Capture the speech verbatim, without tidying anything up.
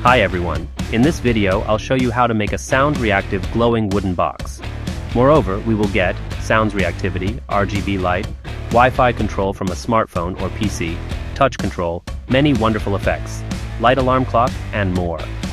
Hi everyone, in this video I'll show you how to make a sound reactive glowing wooden box. Moreover, we will get sounds reactivity, R G B light, Wi-Fi control from a smartphone or P C, touch control, many wonderful effects, light alarm clock, and more.